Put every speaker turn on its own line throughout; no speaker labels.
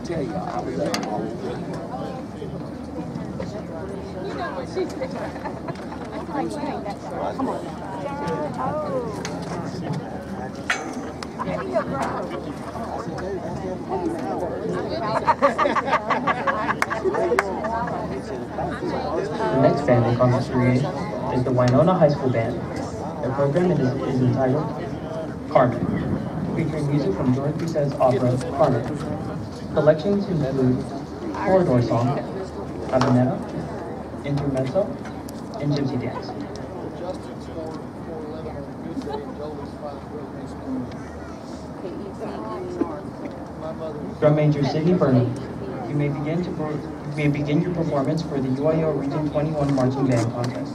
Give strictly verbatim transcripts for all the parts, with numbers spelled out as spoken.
tell you, I was there.
You know what she said. I like hearing that. Come on. Oh.
The next band in concert creation is the Winona High School Band. Their program is, is entitled Carmen, featuring music from George Bizet's opera Carmen. Selections include Corridor Song, Cabanetta, Intermezzo, and Gypsy Dance. Drum Major Sidney Burnham, you may begin to you may begin your performance for the U I O Region twenty-one Marching Band Contest.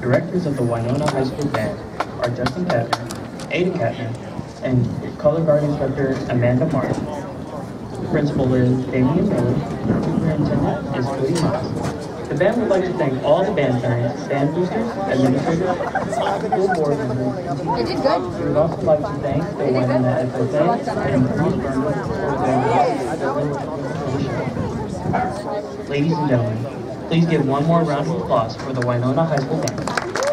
Directors of the Winona High School Band are Justin Katner, Ada Katner, and Color Guard Instructor Amanda Martin. Principal is Damian Miller. Superintendent is Cody Miles. The band would like to thank all the band parents, band boosters, administrators, school board members.
They did good.
We would also like to thank the Winona F F A and Bruce Burner for their Ladies and gentlemen, please give one more round of applause for the Winona High School Band.